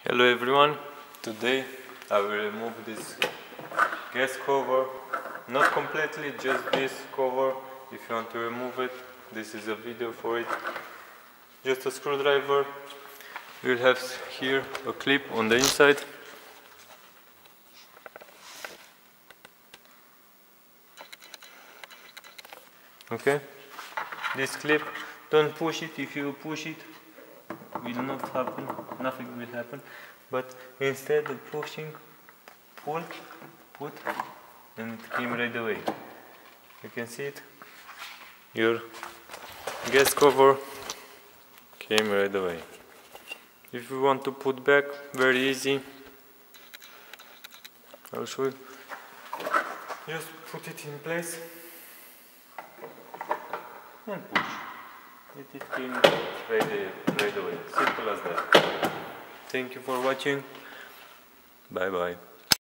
Hello everyone, today I will remove this gas cover, not completely, just this cover. If you want to remove it, this is a video for it. Just a screwdriver. We'll have here a clip on the inside. Okay, this clip, don't push it. If you push it, will not happen, nothing will happen, but instead of pushing, pull, put, and it came right away. You can see it, your gas cover came right away. If you want to put back, very easy, I'll show you. Just put it in place and push. It came right away. Simple as that. Thank you for watching. Bye bye.